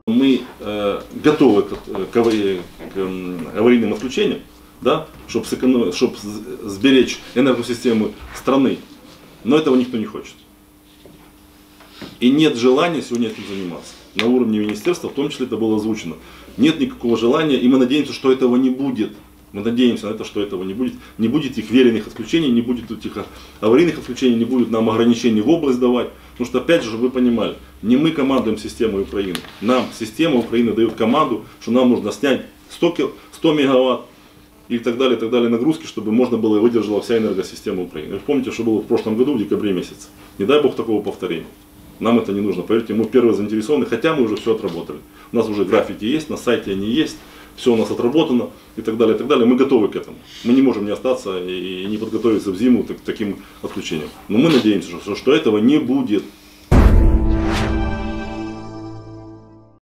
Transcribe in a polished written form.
Мы готовы к аварийным отключениям, да, чтобы сберечь энергосистему страны, но этого никто не хочет. И нет желания сегодня этим заниматься. На уровне министерства, в том числе, это было озвучено. Нет никакого желания, и мы надеемся, что этого не будет. Мы надеемся на это, что этого не будет. Не будет их веренных отключений, не будет этих аварийных отключений, не будет нам ограничений в область давать. Потому что, опять же, чтобы вы понимали, не мы командуем системой Украины. Нам система Украины дает команду, что нам нужно снять 100 мегаватт и так далее нагрузки, чтобы можно было и выдержала вся энергосистема Украины. Вы помните, что было в прошлом году, в декабре месяце. Не дай бог такого повторения. Нам это не нужно. Поверьте, мы первые заинтересованы, хотя мы уже все отработали. У нас уже графики есть, на сайте они есть. Все у нас отработано и так далее, и так далее. Мы готовы к этому. Мы не можем не остаться и не подготовиться в зиму к таким отключениям. Но мы надеемся, что этого не будет.